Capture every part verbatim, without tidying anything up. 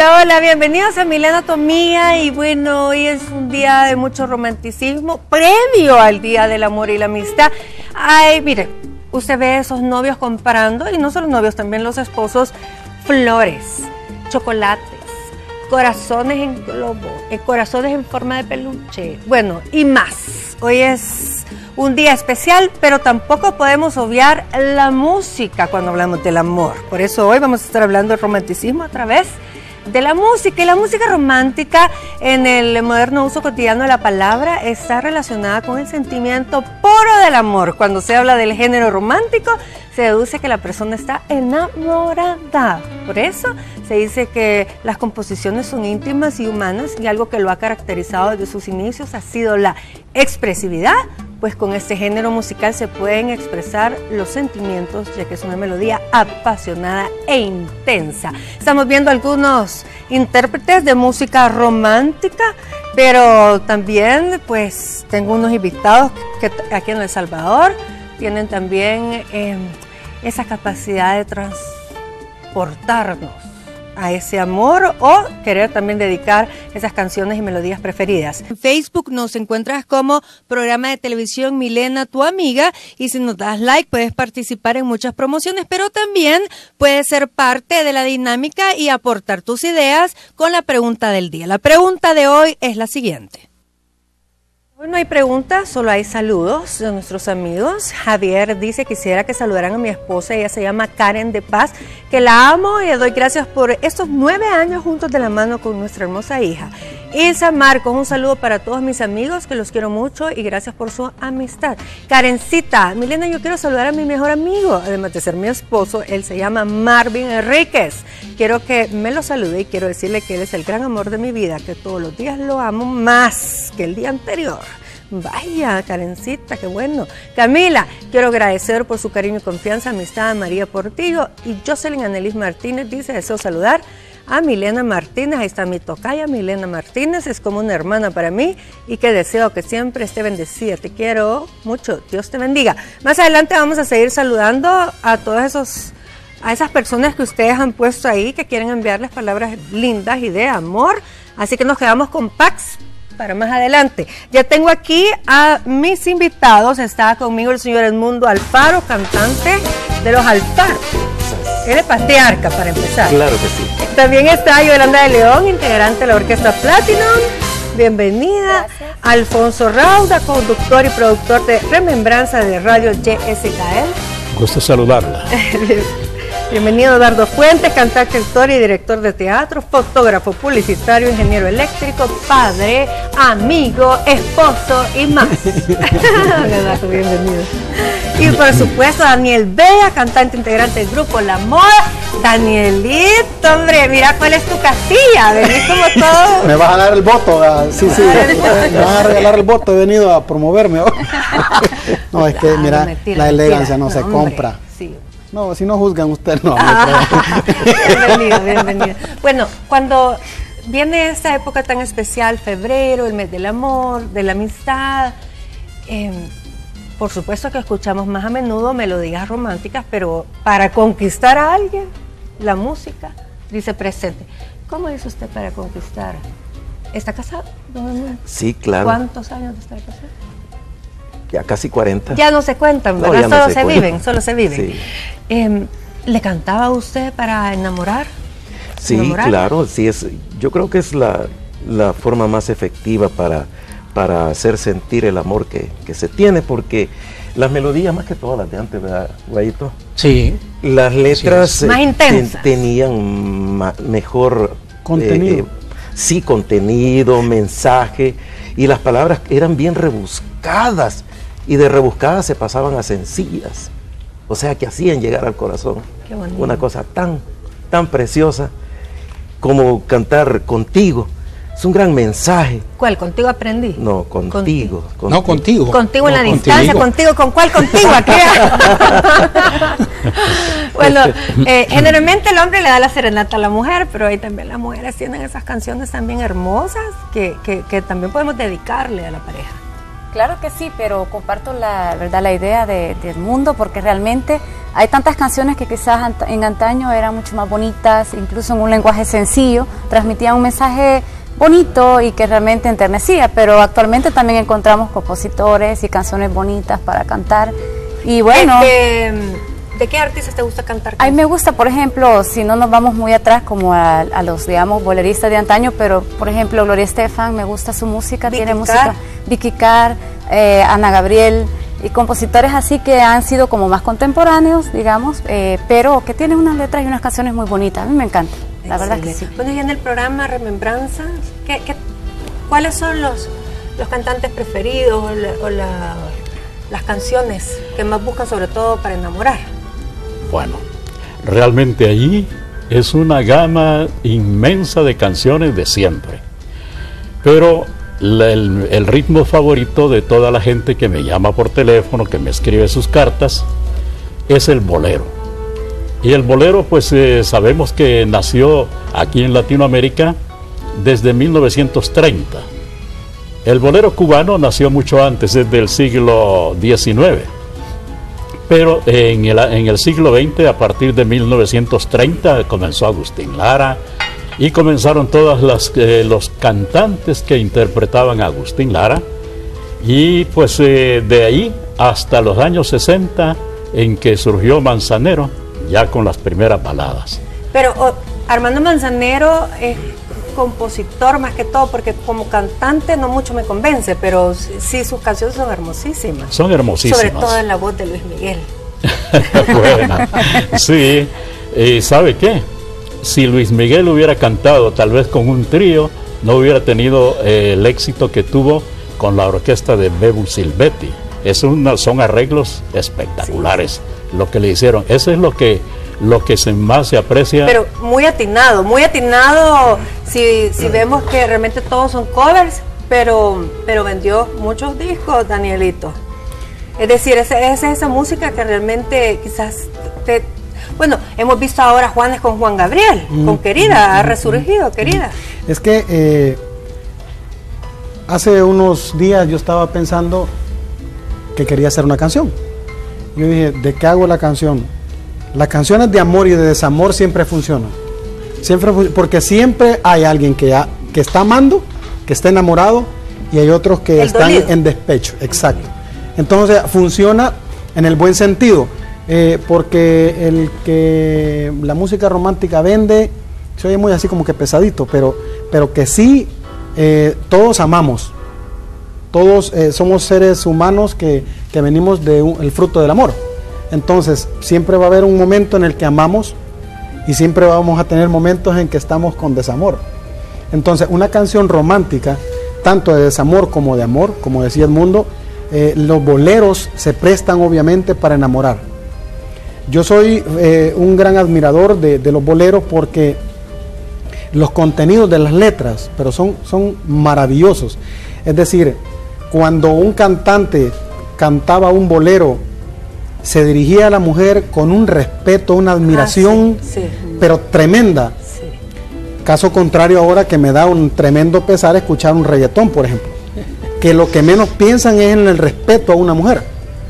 Hola, hola, bienvenidos a Milena tu amiga. Y bueno, hoy es un día de mucho romanticismo, previo al Día del Amor y la Amistad. Ay, mire, usted ve a esos novios comprando, y no solo novios, también los esposos, flores, chocolates, corazones en globo, eh, corazones en forma de peluche, bueno, y más. Hoy es un día especial, pero tampoco podemos obviar la música cuando hablamos del amor. Por eso hoy vamos a estar hablando de romanticismo a través de la música. Y la música romántica, en el moderno uso cotidiano de la palabra, está relacionada con el sentimiento puro del amor. Cuando se habla del género romántico, se deduce que la persona está enamorada. Por eso se dice que las composiciones son íntimas y humanas, y algo que lo ha caracterizado desde sus inicios ha sido la expresividad, pues con este género musical se pueden expresar los sentimientos, ya que es una melodía apasionada e intensa. Estamos viendo algunos intérpretes de música romántica, pero también pues tengo unos invitados que aquí en El Salvador tienen también eh, esa capacidad de transportarnos a ese amor, o querer también dedicar esas canciones y melodías preferidas. En Facebook nos encuentras como programa de televisión Milena tu amiga, y si nos das like puedes participar en muchas promociones, pero también puedes ser parte de la dinámica y aportar tus ideas con la pregunta del día. La pregunta de hoy es la siguiente. Hoy no hay preguntas, solo hay saludos de nuestros amigos. Javier dice: quisiera que saludaran a mi esposa, ella se llama Karen de Paz, que la amo y le doy gracias por estos nueve años juntos de la mano con nuestra hermosa hija. Ilsa Marcos, un saludo para todos mis amigos, que los quiero mucho y gracias por su amistad. Karencita: Milena, yo quiero saludar a mi mejor amigo, además de ser mi esposo, él se llama Marvin Enríquez. Quiero que me lo salude y quiero decirle que él es el gran amor de mi vida, que todos los días lo amo más que el día anterior. Vaya, Karencita, qué bueno. Camila: quiero agradecer por su cariño y confianza, amistad, a María Portillo. Y Jocelyn Anelis Martínez dice: deseo saludar a Milena Martínez. Ahí está mi tocaya, Milena Martínez, es como una hermana para mí, y que deseo que siempre esté bendecida. Te quiero mucho, Dios te bendiga. Más adelante vamos a seguir saludando a todos esos, a esas personas que ustedes han puesto ahí, que quieren enviarles palabras lindas y de amor. Así que nos quedamos con Pax para más adelante. Ya tengo aquí a mis invitados. Está conmigo el señor Edmundo Alfaro, cantante de los Alfaros. Él es patriarca, para empezar. Claro que sí. También está Yolanda de León, integrante de la Orquesta Platinum. Bienvenida. Gracias. Alfonso Rauda, conductor y productor de Remembranza de Radio Y S K L. Gusto saludarla. Bienvenido Dardo Fuentes, cantante, actor y director de teatro, fotógrafo, publicitario, ingeniero eléctrico, padre, amigo, esposo y más. Dardo, bienvenido. Y por supuesto Daniel Bea, cantante integrante del grupo La Moda. Danielito, hombre, mira cuál es tu casilla, venís como todo. Me vas a dar el voto, ¿verdad? Sí, sí, me van a regalar el voto, he venido a promoverme. No, es que claro, mira, mentira, la elegancia no, no se hombre, compra. Sí. No, si no juzgan ustedes, no. Ah, bienvenido, bienvenido. Bueno, cuando viene esta época tan especial, febrero, el mes del amor, de la amistad, eh, por supuesto que escuchamos más a menudo melodías románticas, pero para conquistar a alguien, la música dice presente. ¿Cómo es usted para conquistar? ¿Está casado? Sí, claro. ¿Cuántos años de estar casado? Ya casi cuarenta. Ya no se cuentan, ¿verdad? No, solo no se, se viven, solo se viven. Sí. Eh, ¿Le cantaba a usted para enamorar? Sí, ¿Enamorar? Claro, sí es. Yo creo que es la, la forma más efectiva para, para hacer sentir el amor que, que se tiene, porque las melodías, más que todas las de antes, ¿verdad, Guayito? Sí. Las letras sí. Más intensas. Ten, tenían ma, mejor contenido. Eh, sí, contenido, mensaje, y las palabras eran bien rebuscadas. Y de rebuscadas se pasaban a sencillas, o sea que hacían llegar al corazón. Qué bonito. Una cosa tan, tan preciosa como cantar Contigo. Es un gran mensaje. ¿Cuál? ¿Contigo aprendí? No, contigo. Contigo. contigo. No, contigo. Contigo en no, la contigo. distancia, contigo, ¿con cuál contigo? Bueno, eh, generalmente el hombre le da la serenata a la mujer, pero ahí también las mujeres tienen esas canciones también hermosas que, que, que también podemos dedicarle a la pareja. Claro que sí, pero comparto la verdad la idea de, del mundo, porque realmente hay tantas canciones que quizás en antaño eran mucho más bonitas, incluso en un lenguaje sencillo, transmitían un mensaje bonito y que realmente enternecía, pero actualmente también encontramos compositores y canciones bonitas para cantar. Y bueno, ¿De, de qué artistas te gusta cantar? A mí me gusta, por ejemplo, si no nos vamos muy atrás, como a, a los, digamos, boleristas de antaño, pero por ejemplo Gloria Estefan, me gusta su música, Vicky tiene Carr. música, Vicky Carr, eh, Ana Gabriel, y compositores así que han sido como más contemporáneos, digamos, eh, pero que tienen unas letras y unas canciones muy bonitas. A mí me encanta, la verdad que sí. Bueno, y en el programa Remembranzas, ¿qué, qué, ¿cuáles son los, los cantantes preferidos o, la, o la, las canciones que más buscan, sobre todo para enamorar? Bueno, realmente allí es una gama inmensa de canciones de siempre, pero la, el, el ritmo favorito de toda la gente que me llama por teléfono, que me escribe sus cartas, es el bolero. Y el bolero, pues eh, sabemos que nació aquí en Latinoamérica desde mil novecientos treinta. El bolero cubano nació mucho antes, desde el siglo diecinueve. Pero en el, en el siglo veinte, a partir de mil novecientos treinta, comenzó Agustín Lara y comenzaron todos eh, los cantantes que interpretaban a Agustín Lara. Y pues eh, de ahí hasta los años sesenta, en que surgió Manzanero, ya con las primeras baladas. Pero oh, Armando Manzanero es compositor más que todo, porque como cantante no mucho me convence, pero sí, sus canciones son hermosísimas. Son hermosísimas. Sobre todo en la voz de Luis Miguel. Bueno, sí, y ¿sabe qué? Si Luis Miguel hubiera cantado tal vez con un trío, no hubiera tenido eh, el éxito que tuvo con la orquesta de Bebu Silvetti. Es una, son arreglos espectaculares, sí, lo que le hicieron. Eso es lo que lo que se más se aprecia. Pero muy atinado, muy atinado, si, si vemos que realmente todos son covers, pero, pero vendió muchos discos, Danielito. Es decir, es, es esa música que realmente quizás te... Bueno, hemos visto ahora Juanes con Juan Gabriel, mm, con Querida, mm, ha resurgido, mm, Querida. Es que eh, hace unos días yo estaba pensando que quería hacer una canción. Yo dije, ¿de qué hago la canción? Las canciones de amor y de desamor siempre funcionan. Siempre, porque siempre hay alguien que, ha, que está amando, que está enamorado, y hay otros que el están dolido. En despecho. Exacto. Entonces funciona en el buen sentido, eh, porque el que la música romántica vende, se oye muy así como que pesadito, pero, pero que sí, eh, todos amamos. Todos eh, somos seres humanos que, que venimos del fruto del amor. Entonces, siempre va a haber un momento en el que amamos y siempre vamos a tener momentos en que estamos con desamor. Entonces, una canción romántica, tanto de desamor como de amor, como decía Edmundo, eh, los boleros se prestan obviamente para enamorar. Yo soy eh, un gran admirador de, de los boleros porque los contenidos de las letras, pero son, son maravillosos. Es decir, cuando un cantante cantaba un bolero, se dirigía a la mujer con un respeto, una admiración, ah, sí, sí. pero tremenda. Sí. Caso contrario ahora, que me da un tremendo pesar escuchar un reggaetón, por ejemplo, que lo que menos piensan es en el respeto a una mujer.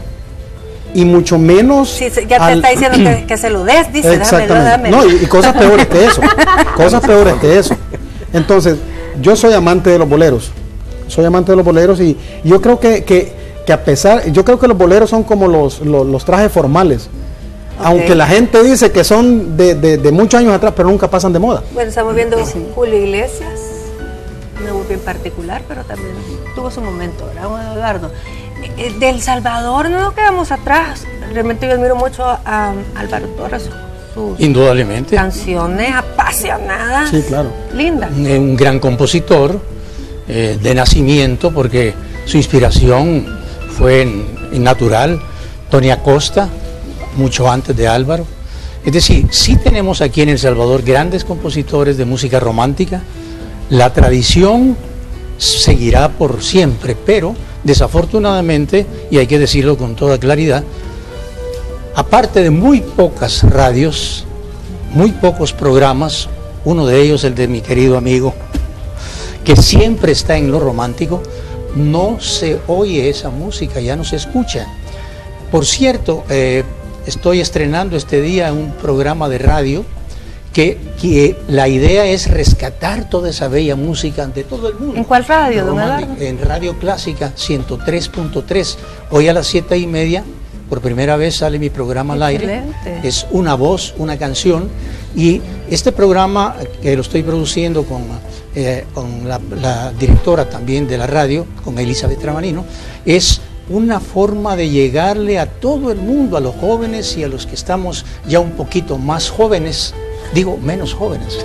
Y mucho menos... Sí, ya te al... está diciendo que, que se lo des, dice, exactamente. Dámelo, dámelo. No, y, y cosas peores que eso, cosas peores que eso. Entonces, yo soy amante de los boleros, soy amante de los boleros y yo creo que... que que a pesar, yo creo que los boleros son como los, los, los trajes formales, okay. aunque la gente dice que son de, de, de muchos años atrás, pero nunca pasan de moda. Bueno, estamos viendo sí. Julio Iglesias, una voz bien particular, pero también tuvo su momento, ¿verdad, Juan Eduardo? Eh, del Salvador no nos quedamos atrás, realmente yo admiro mucho a, a Álvaro Torres, sus indudablemente canciones apasionadas, sí, claro. lindas. Un gran compositor eh, de nacimiento, porque su inspiración fue en, en natural. Tony Acosta, mucho antes de Álvaro. Es decir, sí tenemos aquí en El Salvador grandes compositores de música romántica. La tradición seguirá por siempre, pero desafortunadamente, y hay que decirlo con toda claridad, aparte de muy pocas radios, muy pocos programas, uno de ellos el de mi querido amigo, que siempre está en lo romántico, no se oye esa música, ya no se escucha. Por cierto, eh, estoy estrenando este día un programa de radio que, que la idea es rescatar toda esa bella música de todo el mundo. ¿En cuál radio, don Eduardo? En Radio Clásica ciento tres punto tres. Hoy a las siete y media, por primera vez sale mi programa al aire. Excelente. Es una voz, una canción. Y este programa que lo estoy produciendo con, eh, con la, la directora también de la radio, con Elizabeth Tramanino, es una forma de llegarle a todo el mundo, a los jóvenes y a los que estamos ya un poquito más jóvenes, digo menos jóvenes,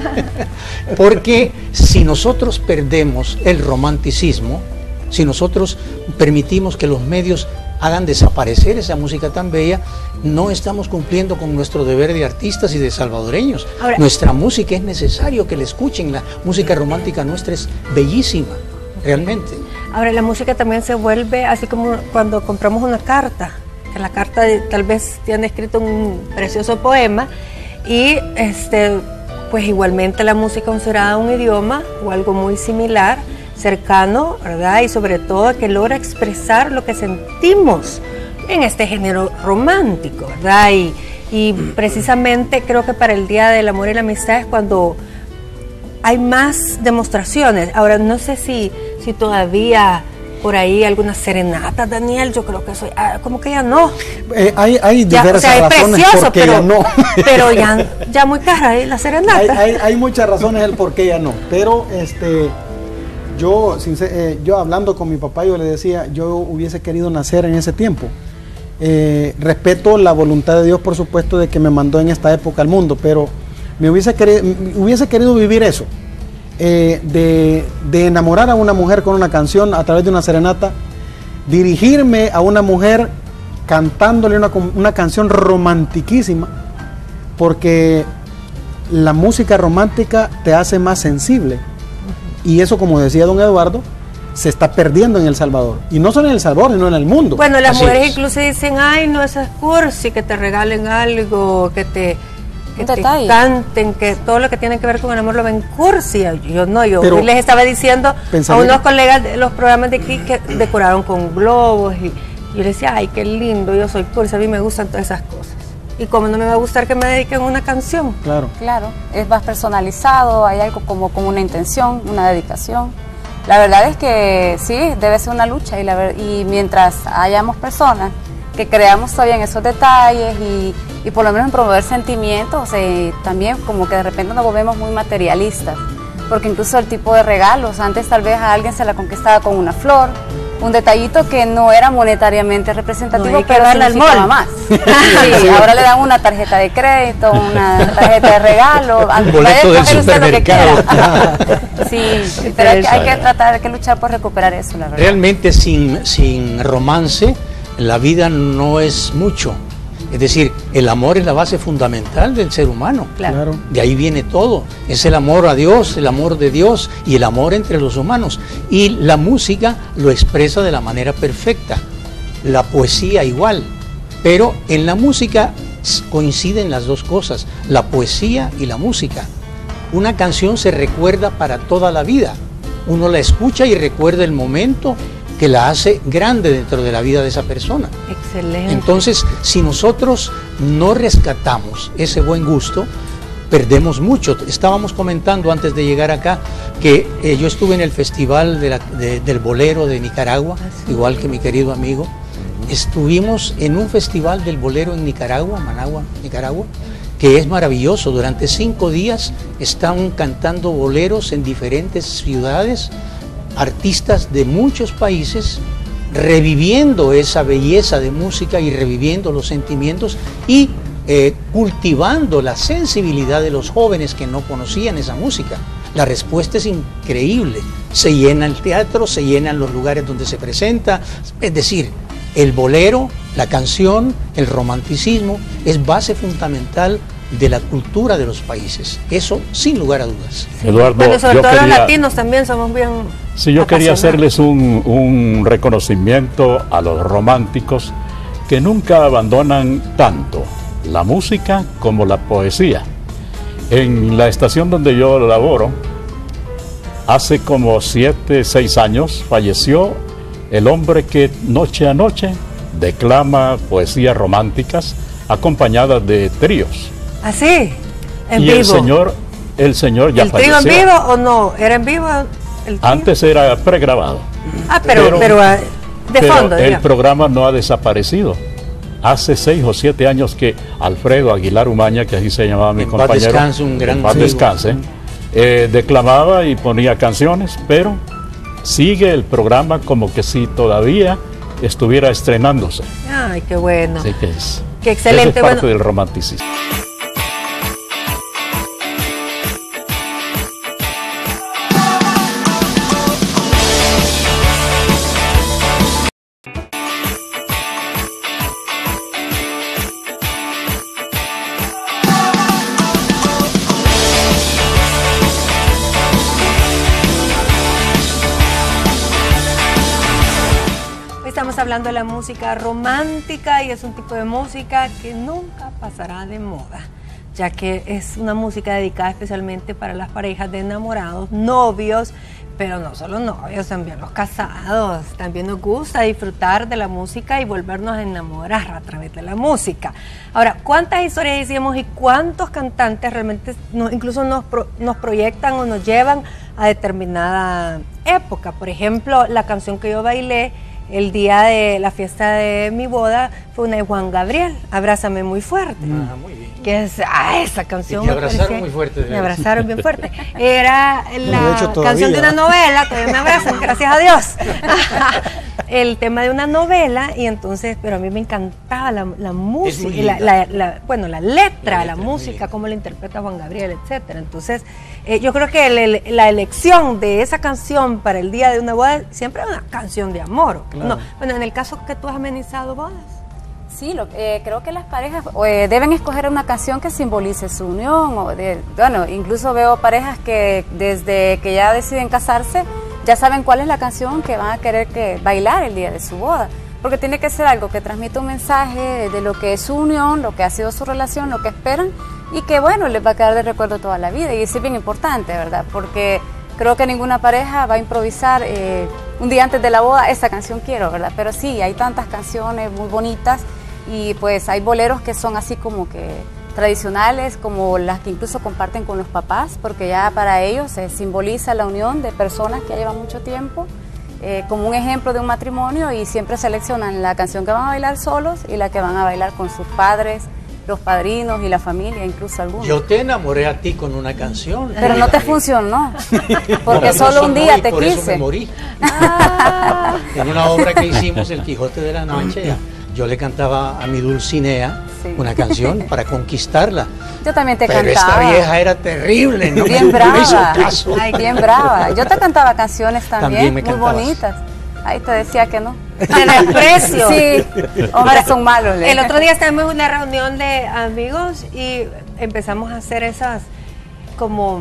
porque si nosotros perdemos el romanticismo, si nosotros permitimos que los medios hagan desaparecer esa música tan bella, no estamos cumpliendo con nuestro deber de artistas y de salvadoreños. Ahora, nuestra música es necesario que la escuchen, la música romántica nuestra es bellísima, realmente. Ahora, la música también se vuelve así como cuando compramos una carta, que la carta de, tal vez tiene escrito un precioso poema, y este, pues igualmente la música considerada un idioma o algo muy similar, cercano, ¿verdad? Y sobre todo que logra expresar lo que sentimos en este género romántico, ¿verdad? Y, y precisamente creo que para el Día del Amor y la Amistad es cuando hay más demostraciones. Ahora, no sé si, si todavía por ahí algunas serenatas, Daniel, yo creo que soy, ah, como que ya no. Eh, hay, hay ya, diversas o sea, es razones precioso, por qué pero, ya no. pero ya, ya muy cara ¿eh? La serenata. Hay, hay, hay muchas razones el por qué ya no, pero este... Yo, eh, yo hablando con mi papá, yo le decía, yo hubiese querido nacer en ese tiempo. Eh, respeto la voluntad de Dios, por supuesto, de que me mandó en esta época al mundo, pero me hubiese querido, hubiese querido vivir eso, eh, de, de enamorar a una mujer con una canción a través de una serenata, dirigirme a una mujer cantándole una, una canción romantiquísima, porque la música romántica te hace más sensible. Y eso, como decía don Eduardo, se está perdiendo en El Salvador. Y no solo en El Salvador, sino en el mundo. Bueno, las Así mujeres es. incluso dicen, ay, no, eso es cursi, que te regalen algo, que te, que te Detalle. canten, que todo lo que tiene que ver con el amor lo ven cursi. Yo no, yo Pero, hoy les estaba diciendo a pensaría unos que- colegas de los programas de aquí que decoraron con globos. Y yo les decía, ay, qué lindo, yo soy cursi, a mí me gustan todas esas cosas. Y como no me va a gustar que me dediquen una canción. Claro. Claro, es más personalizado, hay algo como con una intención, una dedicación. La verdad es que sí, debe ser una lucha y, la ver- y mientras hayamos personas que creamos todavía en esos detalles y, y por lo menos en promover sentimientos, eh, también como que de repente nos volvemos muy materialistas, porque incluso el tipo de regalos, antes tal vez a alguien se la conquistaba con una flor, un detallito que no era monetariamente representativo, No hay que pero darle al significaba mall. más. Sí, ahora le dan una tarjeta de crédito, una tarjeta de regalo, Un boleto del puede escoger usted lo que supermercado. quiera. Sí, pero hay que, hay que tratar, hay que luchar por recuperar eso, la verdad. Realmente sin, sin romance la vida no es mucho. Es decir, el amor es la base fundamental del ser humano. Claro. Claro. De ahí viene todo. Es el amor a Dios, el amor de Dios y el amor entre los humanos. Y la música lo expresa de la manera perfecta. La poesía igual. Pero en la música coinciden las dos cosas, la poesía y la música. Una canción se recuerda para toda la vida. Uno la escucha y recuerda el momento que la hace grande dentro de la vida de esa persona. Excelente. Entonces, si nosotros no rescatamos ese buen gusto, perdemos mucho. Estábamos comentando antes de llegar acá que eh, yo estuve en el Festival de la- de- del Bolero de Nicaragua, igual que mi querido amigo. Estuvimos en un festival del bolero en Nicaragua, Managua, Nicaragua, que es maravilloso. Durante cinco días están cantando boleros en diferentes ciudades, artistas de muchos países, reviviendo esa belleza de música y reviviendo los sentimientos y eh, cultivando la sensibilidad de los jóvenes que no conocían esa música. La respuesta es increíble. Se llena el teatro, se llenan los lugares donde se presenta. Es decir, el bolero, la canción, el romanticismo es base fundamental de la cultura de los países. Eso sin lugar a dudas. Eduardo, Bueno, sobre yo todo los quería- latinos también somos bien Sí, yo quería apasionados. hacerles un, un reconocimiento a los románticos que nunca abandonan tanto la música como la poesía. En la estación donde yo laboro, hace como siete, seis años falleció el hombre que noche a noche declama poesías románticas acompañadas de tríos. ¿Ah, sí? En y vivo. el señor, el señor ya ¿El falleció. trío en vivo o no? ¿Era en vivo el trío? Antes era pregrabado. Ah, pero, pero, pero de pero fondo, el digamos. programa no ha desaparecido. Hace seis o siete años que Alfredo Aguilar Umaña, que así se llamaba mi En paz compañero, descanse, un gran en paz amigo. descanse, eh, declamaba y ponía canciones, pero sigue el programa como que si todavía estuviera estrenándose. Ay, qué bueno. Así que es, Qué excelente. eso es parte Bueno, del romanticismo. estamos hablando de la música romántica y es un tipo de música que nunca pasará de moda, ya que es una música dedicada especialmente para las parejas de enamorados, novios, pero no solo novios, también los casados. También nos gusta disfrutar de la música y volvernos a enamorar a través de la música. Ahora, ¿cuántas historias hicimos y cuántos cantantes realmente no, incluso nos, pro, nos proyectan o nos llevan a determinada época? Por ejemplo, la canción que yo bailé el día de la fiesta de mi boda fue una de Juan Gabriel, Abrázame muy fuerte. Ah, muy bien. Que es, ah, esa canción. Y te abrazaron parecía, muy fuerte. Me abrazaron bien fuerte. Era la Bueno, de hecho, todavía. canción de una novela, todavía me abrazan, gracias a Dios. El tema de una novela, y entonces, pero a mí me encantaba la, la música, muy la, la, la, bueno, la letra, la, la, letra, música, cómo la interpreta Juan Gabriel, etcétera. Entonces, eh, yo creo que el, el, la elección de esa canción para el día de una boda siempre es una canción de amor. Claro. No, bueno, en el caso que tú has amenizado bodas. Sí, lo, eh, creo que las parejas eh, deben escoger una canción que simbolice su unión. O de, bueno, incluso veo parejas que desde que ya deciden casarse, ya saben cuál es la canción que van a querer que bailar el día de su boda. Porque tiene que ser algo que transmita un mensaje de lo que es su unión, lo que ha sido su relación, lo que esperan, y que, bueno, les va a quedar de recuerdo toda la vida. Y eso es bien importante, ¿verdad? Porque creo que ninguna pareja va a improvisar eh, un día antes de la boda, esta canción quiero, ¿verdad? Pero sí, hay tantas canciones muy bonitas. Y pues hay boleros que son así como que tradicionales, como las que incluso comparten con los papás, porque ya para ellos se simboliza la unión de personas que ya llevan mucho tiempo, eh, como un ejemplo de un matrimonio, y siempre seleccionan la canción que van a bailar solos y la que van a bailar con sus padres, los padrinos y la familia, incluso algunos. Yo te enamoré a ti con una canción. Pero no te funcionó, porque Por solo eso un día no, y te por eso quise. me morí. Ah. En una obra que hicimos, El Quijote de la Noche, yo le cantaba a mi Dulcinea Sí. una canción para conquistarla. Yo también te Pero cantaba. esta vieja era terrible, ¿no? Bien No me hizo brava, caso. ay, bien brava. Yo te cantaba canciones también, También me muy cantabas. bonitas. Ahí te decía que no. Te desprecio. Sí, hombres son malos. le- El otro día estábamos en una reunión de amigos y empezamos a hacer esas como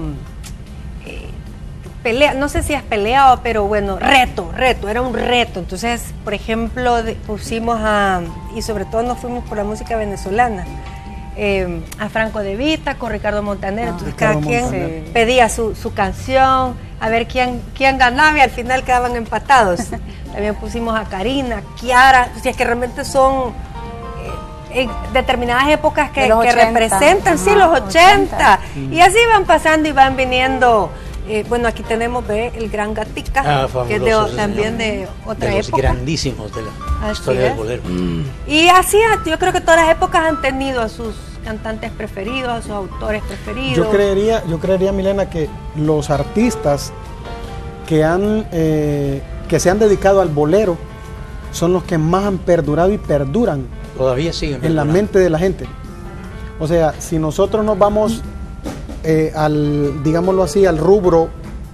eh, pelea, no sé si es pelea o, pero bueno, reto, reto, era un reto. Entonces, por ejemplo, de- pusimos a, y sobre todo nos fuimos por la música venezolana, eh, a Franco De Vita con Ricardo Montaner. Ah, Entonces Ricardo cada quien Montaner. pedía su, su canción, a ver quién, quién ganaba, y al final quedaban empatados. También pusimos a Karina, Kiara, o sea, que realmente son eh, en determinadas épocas que, De los que ochenta. representan, sí, Ajá, los ochenta. ochenta. Y así van pasando y van viniendo. Eh, bueno, aquí tenemos ve, el Gran Gatica, Ah, que es de, fabuloso, también señor. de otra De los época. grandísimos de la Así historia es. del bolero. Y así, yo creo que todas las épocas han tenido a sus cantantes preferidos, a sus autores preferidos. Yo creería, yo creería, Milena, que los artistas que han eh, que se han dedicado al bolero son los que más han perdurado y perduran Todavía siguen. en la perdurando. mente de la gente. O sea, si nosotros nos vamos eh, al, digámoslo así, al rubro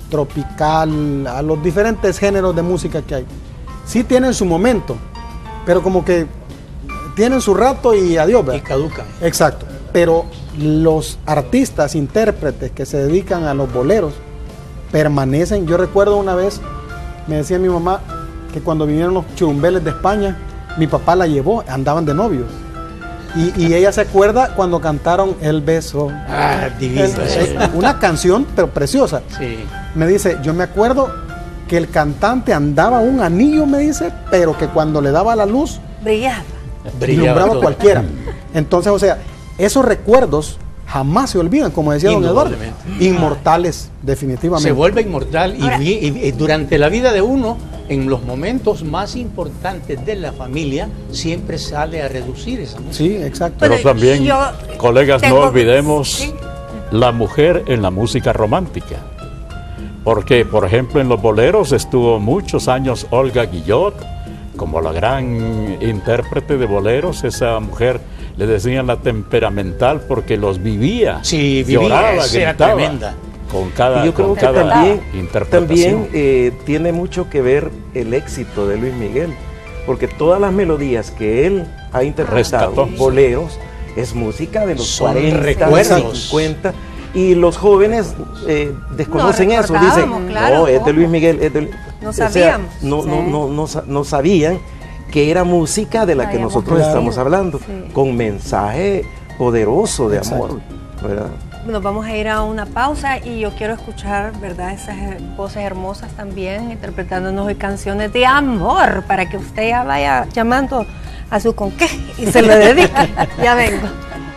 tropical, a los diferentes géneros de música que hay, sí tienen su momento, pero como que tienen su rato y adiós, Y ¿verdad? caducan. Exacto, pero los artistas, intérpretes que se dedican a los boleros permanecen. Yo recuerdo una vez, me decía mi mamá que cuando vinieron los churumbeles de España, mi papá la llevó, andaban de novios. Y, y ella se acuerda cuando cantaron El Beso. Ah, divino. Es- es una canción, pero preciosa. Sí. Me dice, yo me acuerdo que el cantante andaba un anillo, me dice, pero que cuando le daba la luz, brillaba. Brillaba a cualquiera. Entonces, o sea, esos recuerdos jamás se olvidan, como decía don Eduardo. Inmortales, definitivamente. Se vuelve inmortal y, Ahora, y, y durante la vida de uno, en los momentos más importantes de la familia, siempre sale a reducir esa música. Sí, exacto. Pero Bueno, también, yo colegas, no tengo- olvidemos ¿sí? la mujer en la música romántica. Porque, por ejemplo, en los boleros estuvo muchos años Olga Guillot, como la gran intérprete de boleros. Esa mujer le decían la temperamental porque los vivía. Sí, vivía, lloraba, esa era gritaba tremenda. con cada, Y yo creo con que cada también, interpretación. también eh, tiene mucho que ver el éxito de Luis Miguel, porque todas las melodías que él ha interpretado, Rescató. boleros, es música de los Son cuarenta, recuerdos. cincuenta, y los jóvenes eh, desconocen No eso, dicen, recordábamos, claro, no, es de ¿cómo? Luis Miguel, es de... No o sea, sabíamos. no, Sí. no, no, no, sa- no sabían que era música de la que Sabíamos nosotros claro. estamos hablando, Sí. con mensaje poderoso de Exacto. amor, ¿verdad? Nos vamos a ir a una pausa y yo quiero escuchar, ¿verdad?, esas eh, voces hermosas también, interpretándonos hoy canciones de amor, para que usted ya vaya llamando a su conqué y se lo dedique. Ya vengo.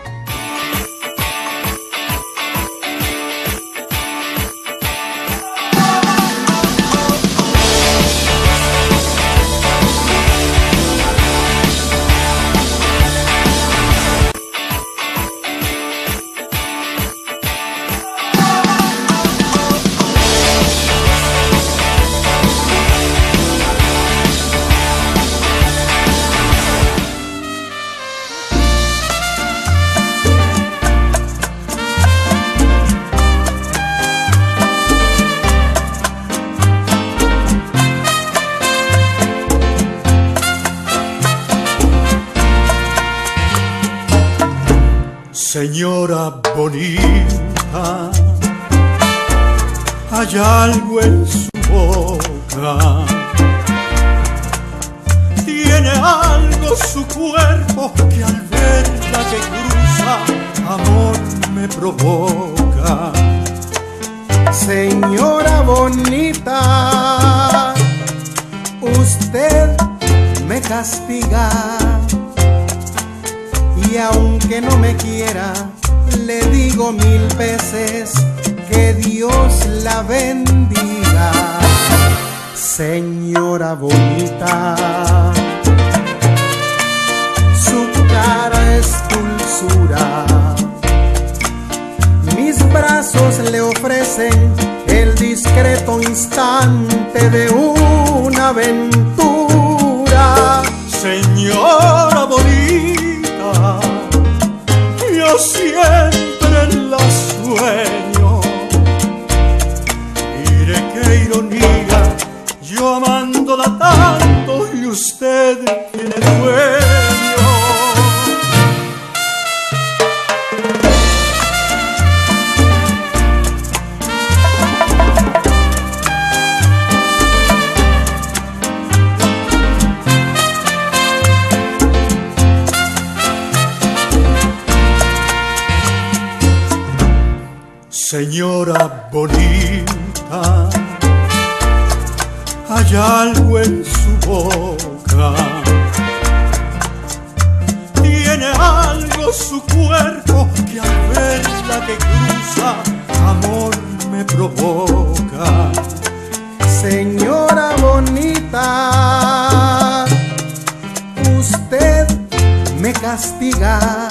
Señora bonita, hay algo en su boca, tiene algo su cuerpo que al verla que cruza, amor me provoca. Señora bonita, usted me castiga. Y aunque no me quiera, le digo mil veces que Dios la bendiga. Señora bonita, su cara es dulzura. Mis brazos le ofrecen el discreto instante de una aventura. Señora bonita, yo siempre la sueño. Mire qué ironía, yo amándola tanto y usted tiene dueño. Señora bonita, hay algo en su boca, tiene algo su cuerpo que al verla que cruza, amor me provoca. Señora bonita, usted me castiga.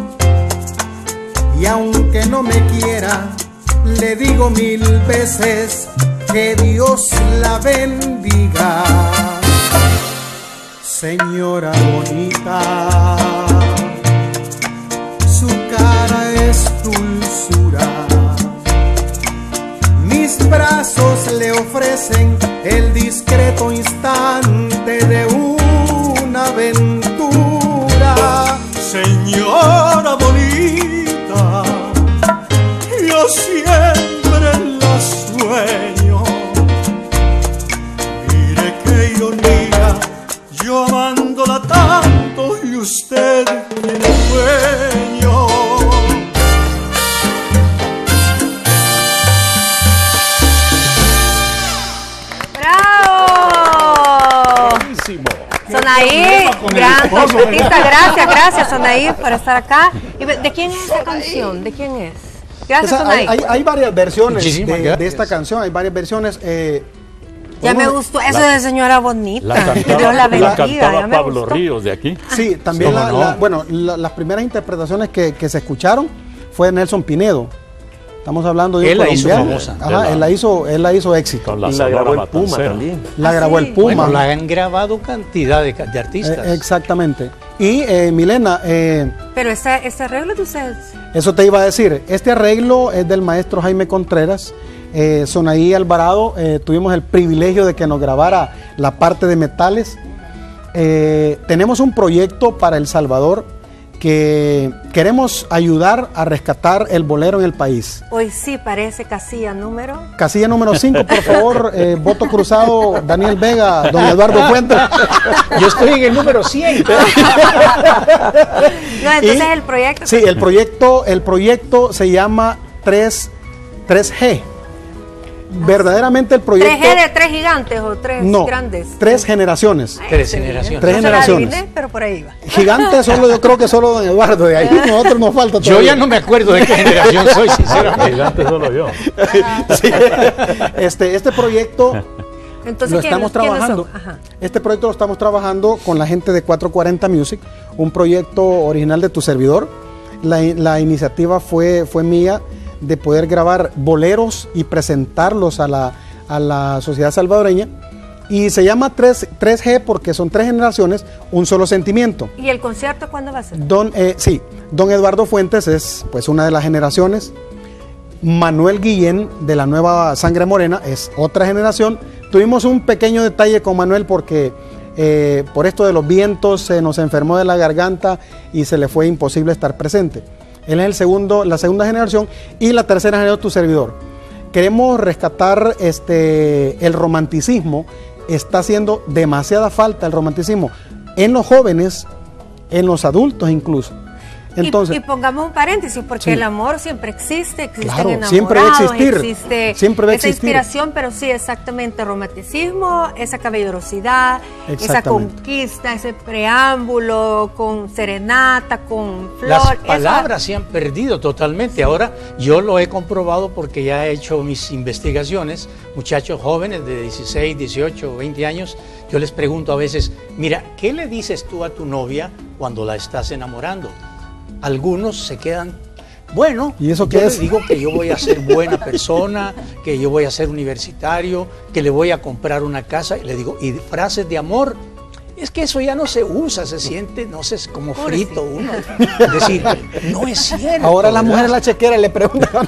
Y aunque no me quiera, le digo mil veces que Dios la bendiga. Señora bonita, su cara es dulzura. Mis brazos le ofrecen el discreto instante de una aventura. Señora bonita, yo siempre la sueño. Mire qué ironía, yo amándola tanto y usted tiene dueño. Gran trompetista, gracias, gracias Sonaí por estar acá. ¿Y ¿De quién es esa canción? ¿De quién es? Gracias, Esa, hay, Sonaí. hay, hay varias versiones Muchísimas de, de esta gracias. canción, hay varias versiones. Eh, Ya me podemos- gustó, eso de señora bonita. La Que cantaba, Dios la la bendiga, cantaba ya me Pablo gustó. Ríos de aquí. Sí, también ¿Cómo la, no? la- bueno, la- las primeras interpretaciones que, que se escucharon fue de Nelson Pinedo. Estamos hablando de un Él la hizo colombiano. famosa. Ajá, De la- él la hizo, él la hizo éxito. Con la y la Sonora grabó el Puma Matancera. también. La Ah, grabó sí. el Puma. Bueno, la han grabado cantidad de, ca- de artistas. Eh, exactamente. Y eh, Milena, eh, Pero ese, ese arreglo de ustedes. eso te iba a decir. Este arreglo es del maestro Jaime Contreras. Eh, Sonaí Alvarado, eh, tuvimos el privilegio de que nos grabara la parte de metales. Eh, tenemos un proyecto para El Salvador que queremos ayudar a rescatar el bolero en el país. Hoy sí parece casilla número. Casilla número cinco, por favor, eh, voto cruzado, Daniel Vega, don Eduardo Fuentes. Yo estoy en el número cien. No, entonces Y- el proyecto. Sí, el proyecto, el proyecto se llama tres G. Verdaderamente el proyecto... ¿tres G de tres gigantes o tres no, grandes? tres generaciones. Tres Excelente. generaciones. Tres No se la generaciones. adiviné, pero por ahí va. Gigante solo, yo creo que solo don Eduardo, de ahí nosotros nos falta Yo todavía. ya no me acuerdo de qué generación soy, sinceramente. Gigante solo yo. Sí. Este, este proyecto Entonces, lo ¿quién- estamos quiénes trabajando. son? Ajá. Este proyecto lo estamos trabajando con la gente de cuatrocientos cuarenta Music, un proyecto original de tu servidor. La, la iniciativa fue, fue mía de poder grabar boleros y presentarlos a la, a la sociedad salvadoreña. Y se llama tres G porque son tres generaciones, un solo sentimiento. ¿Y el concierto cuándo va a ser? Don, eh, sí, don Eduardo Fuentes es pues una de las generaciones. Manuel Guillén de la nueva Sangre Morena es otra generación. Tuvimos un pequeño detalle con Manuel porque eh, por esto de los vientos se nos enfermó de la garganta y se le fue imposible estar presente. Él es el segundo, la segunda generación y la tercera generación tu servidor. Queremos rescatar este, el romanticismo. Está haciendo demasiada falta el romanticismo en los jóvenes, en los adultos incluso. Entonces, y, y pongamos un paréntesis, porque Sí. el amor siempre existe, existen Claro, enamorados, siempre va a existir, existe siempre va a esa existir. inspiración, pero sí, exactamente, romanticismo, esa caballerosidad, esa Exactamente. conquista, ese preámbulo con serenata, con flor. Las eso- palabras se han perdido totalmente. Ahora yo lo he comprobado porque ya he hecho mis investigaciones. Muchachos jóvenes de dieciséis, dieciocho, veinte años, yo les pregunto a veces, mira, ¿qué le dices tú a tu novia cuando la estás enamorando? Algunos se quedan, bueno, ¿Y eso yo qué le es? digo que yo voy a ser buena persona, que yo voy a ser universitario, que le voy a comprar una casa, y le digo, y frases de amor. Es que eso ya no se usa, se siente, no sé, como frito uno. Es decir, no es cierto. ahora la ¿verdad? mujer la chequera le pregunta.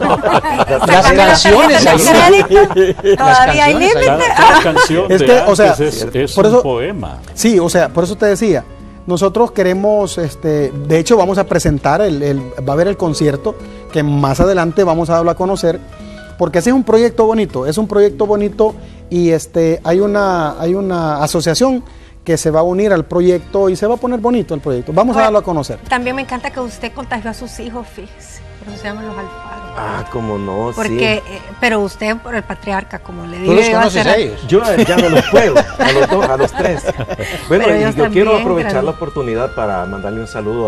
Las canciones Las ahí. canciones, todavía hay canciones ahí. límite. Cada, cada canción Es de que, o antes sea, es, es por un eso- poema. Sí, o sea, por eso te decía, nosotros queremos, este, de hecho vamos a presentar, el, el- va a haber el concierto, que más adelante vamos a darlo a conocer, porque ese es un proyecto bonito, es un proyecto bonito y este, hay una, hay una asociación que se va a unir al proyecto y se va a poner bonito el proyecto. Vamos a Bueno, darlo a conocer. También me encanta que usted contagió a sus hijos, fíjese, por eso se llaman los Alfaro. Ah, cómo no, Porque, sí. eh, pero usted por el patriarca, como le ¿Tú dije. los iba a conoces ser- a ellos? Yo ya no los puedo, a los dos, a los tres. Bueno, Pero y yo ellos quiero también, aprovechar gran- la oportunidad para mandarle un saludo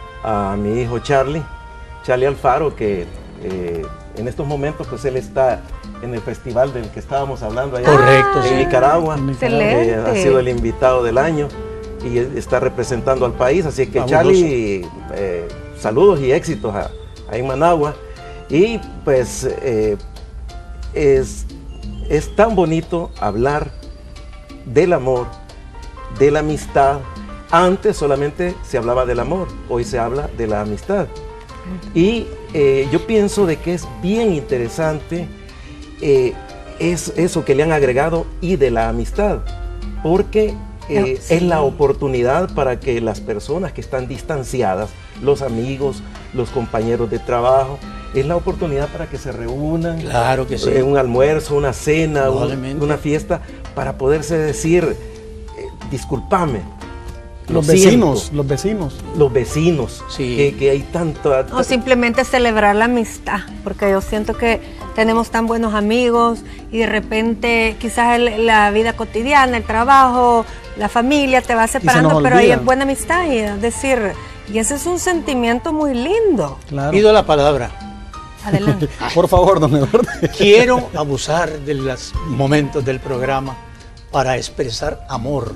a, a mi hijo Charlie, Charlie Alfaro, que eh, en estos momentos pues él está en el festival del que estábamos hablando allá Correcto, en sí. Nicaragua. Excelente. Eh, ha sido el invitado del año y él está representando al país, así que Fabuloso. Charlie, eh, saludos y éxitos a, a en Managua. Y pues eh, es, es tan bonito hablar del amor, de la amistad. Antes solamente se hablaba del amor, hoy se habla de la amistad. Y eh, yo pienso de que es bien interesante eh, es eso que le han agregado y de la amistad, porque eh, Sí. es la oportunidad para que las personas que están distanciadas, los amigos, los compañeros de trabajo, es la oportunidad para que se reúnan Claro que sí. en un almuerzo, una cena, un- Probablemente. una fiesta, para poderse decir, eh, discúlpame. lo Los siento. vecinos, los vecinos. Los vecinos, Sí. que, que hay tanto... O simplemente celebrar la amistad, porque yo siento que tenemos tan buenos amigos y de repente quizás el- la vida cotidiana, el trabajo, la familia te va separando, pero hay buena amistad, y es decir, y ese es un sentimiento muy lindo. Claro. Pido la palabra. Adelante. Por favor, don Eduardo. Quiero abusar de los momentos del programa para expresar amor.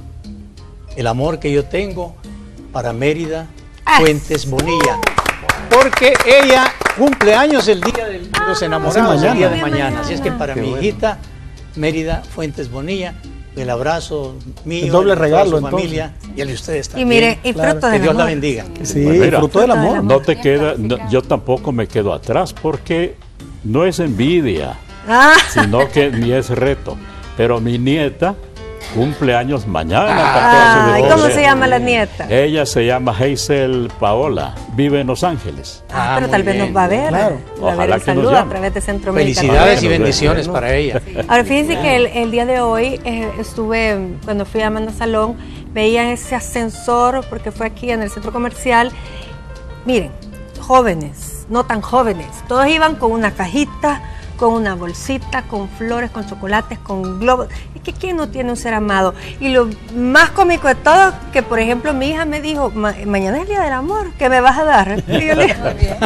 El amor que yo tengo para Mérida Fuentes Bonilla. Porque ella cumple años el día de los enamorados, el día de mañana. Así es que para mi hijita, Mérida Fuentes Bonilla, el abrazo mío, el doble regalo, a su familia y al de ustedes también. Y mire, y fruto claro. del Que Dios amor. la bendiga. Sí, pues mira, fruto del amor. No te queda, no, yo tampoco me quedo atrás porque no es envidia, Ah. sino que ni es reto. Pero mi nieta cumple años mañana, Ah, catorce de ¿y cómo octubre. se llama la nieta? Ella se llama Hazel Paola, vive en Los Ángeles. Ah, Ah, pero muy tal vez bien. nos va a ver. Claro. Va a ver Ojalá el que nos saludo a llame. través de Centroamérica. Felicidades y Bueno, bendiciones bueno. para ella. Ahora fíjense que el, el día de hoy eh, estuve, cuando fui a Amanda Salón, veía ese ascensor, porque fue aquí en el centro comercial. Miren, jóvenes, no tan jóvenes, todos iban con una cajita, con una bolsita, con flores, con chocolates, con globos. Es que ¿quién no tiene un ser amado? Y lo más cómico de todo, que por ejemplo mi hija me dijo, Ma mañana es el día del amor, ¿qué me vas a dar? Y yo le dije,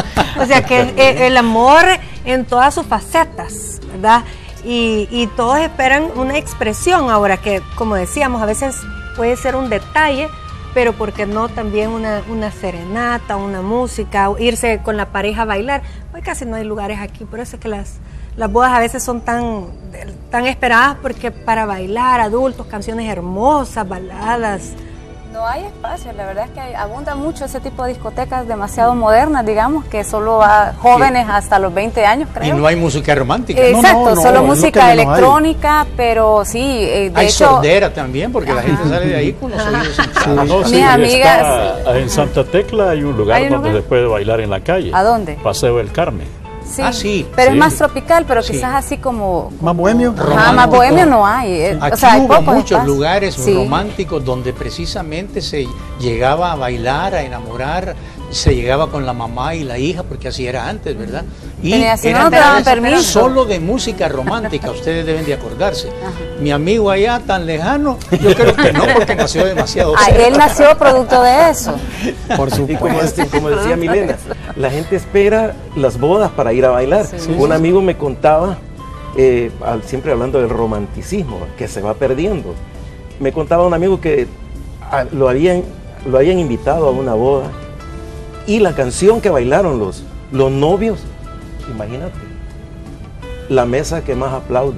o sea que eh, el amor en todas sus facetas, ¿verdad? Y, y todos esperan una expresión. Ahora que, como decíamos, a veces puede ser un detalle, pero ¿por qué no también una, una serenata, una música, irse con la pareja a bailar? Hoy casi no hay lugares aquí, por eso es que las, las bodas a veces son tan, tan esperadas, porque para bailar, adultos, canciones hermosas, baladas. No hay espacio, la verdad es que hay, abunda mucho ese tipo de discotecas demasiado modernas, digamos, que solo va jóvenes hasta los veinte años, creo. Y no hay música romántica. Eh, Exacto, no, no, solo no, música es lo que menos electrónica, pero sí, eh, de Hay hecho... sordera también, porque la gente sale de ahí con los oídos hinchados. Ah, no, sí, Mis amigas- está- en Santa Tecla hay un lugar ¿Hay un donde lugar? se puede bailar en la calle. ¿A dónde? Paseo del Carmen. Sí, Ah, sí, pero sí. es más tropical, pero Sí. quizás así como... Más bohemio. Ajá, más Romántico. bohemio no hay. eh, Aquí o sea, hay hubo pocos muchos espacios. lugares Sí. románticos donde precisamente se llegaba a bailar, a enamorar, se llegaba con la mamá y la hija, porque así era antes, ¿verdad? Y Tenía- si no, eran no te daban lugares permiso. solo de música romántica, ustedes deben de acordarse. Mi amigo allá tan lejano, yo creo que no, porque nació demasiado Ah, cerca. él nació producto de eso. Por Y como, supuesto. este- como decía Milena, la gente espera las bodas para ir a bailar. Un amigo me contaba, eh, al- siempre hablando del romanticismo, que se va perdiendo. Me contaba un amigo que ah, lo, habían, lo habían invitado a una boda y la canción que bailaron los, los novios, imagínate, la mesa que más aplauda.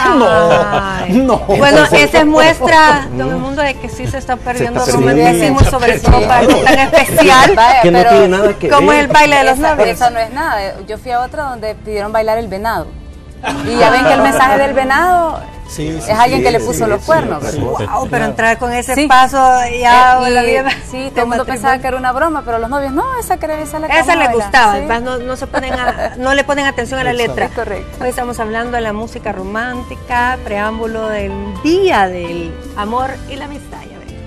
Ay. No. Bueno, esa es muestra, don Edmundo, de que sí se está perdiendo está el perdiendo. romanticismo, Sí. sobre todo para algo tan especial Vaya, Que no pero tiene nada que como ver. es el baile de los esa, novios. esa no es nada. Yo fui a otra donde pidieron bailar el venado. Y ya ven que el mensaje del venado Sí, sí, es alguien sí, que le sí, puso sí, los sí, cuernos. sí. Wow, pero entrar con ese Sí. paso ya Eh, y- la vida sí, todo el mundo pensaba que era una broma, pero los novios, no, esa cree, esa la que esa vamos a le bailar". gustaba, Sí. además no, no se ponen a- no le ponen atención a la letra. Es correcto. Hoy estamos hablando de la música romántica, preámbulo del Día del Amor y la Amistad. Ya ven.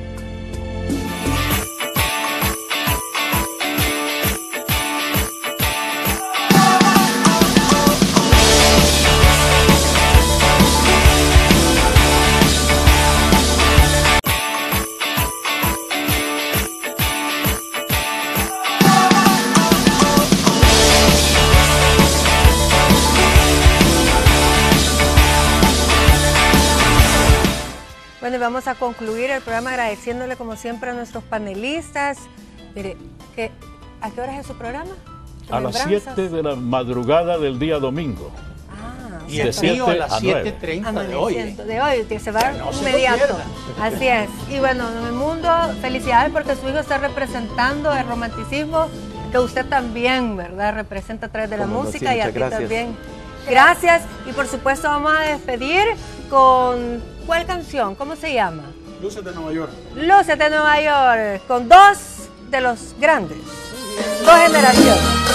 Bueno, y vamos a concluir el programa agradeciéndole como siempre a nuestros panelistas. Mire, ¿qué, ¿a qué hora es su programa? A las Remembranzas. siete de la madrugada del día domingo. Ah, Y de el mío a siete las a nueve. siete treinta de hoy. ¿eh? amaneciendo, de hoy, que se va No se lo inmediato. pierda. Así es. Y bueno, en el mundo, felicidades porque su hijo está representando el romanticismo que usted también, ¿verdad? Representa a través de la Cómo no, sí, música y a muchas ti gracias. también. Gracias. Y por supuesto vamos a despedir con ¿cuál canción? ¿Cómo se llama? Luces de Nueva York. Luces de Nueva York, con dos de los grandes, dos generaciones.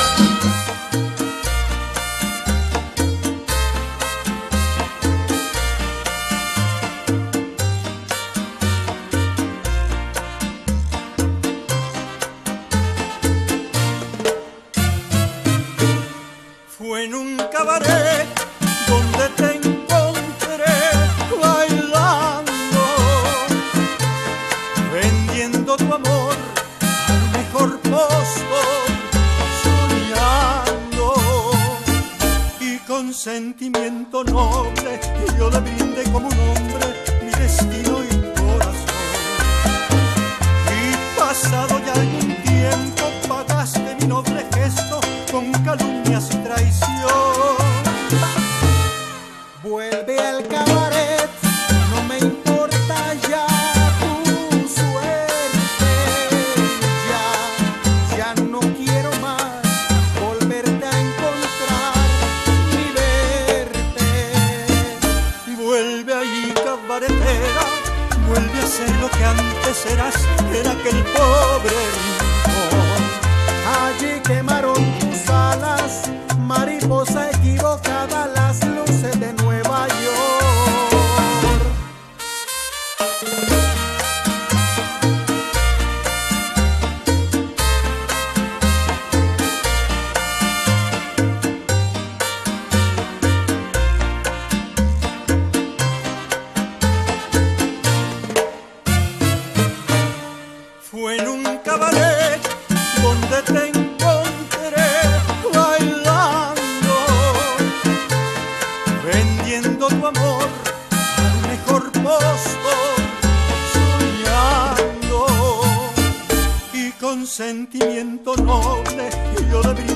Fue en un cabaret donde te encontré bailando sentimiento noble y yo le brindé como un hombre mi destino y corazón. Y pasado ya algún tiempo pagaste mi noble gesto con calumnias y traición. Vuelve al cabaret, no me importa ya tu suerte, ya, ya no quiero más volverte a encontrar ni verte. Vuelve ahí, cabaretera, vuelve a ser lo que antes eras en aquel pobre rincón. Allí quemaron tus alas, mariposa equivocada, las luces de Nueva York. Fue en un cabaret donde te encontré bailando, vendiendo tu amor al mejor postor, soñando, y con sentimiento noble yo le brindé